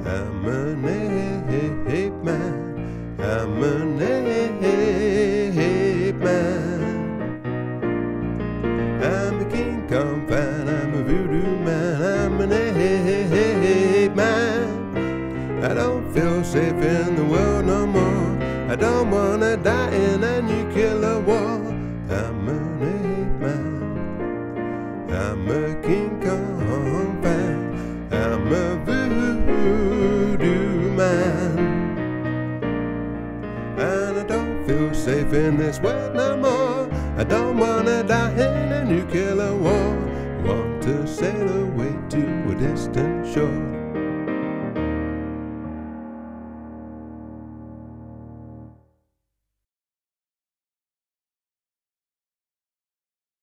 I'm an Apeman. I'm an Apeman. I'm a King Kong fan. I'm a voodoo man. I'm an Apeman. I don't feel safe in the world no more. I don't wanna die in a nuclear war. I'm an Apeman. I'm a King Kong fan. I'm a voodoo man. And I don't feel safe in this world no more. I don't wanna die in a nuclear war. Want to sail away to a distant shore.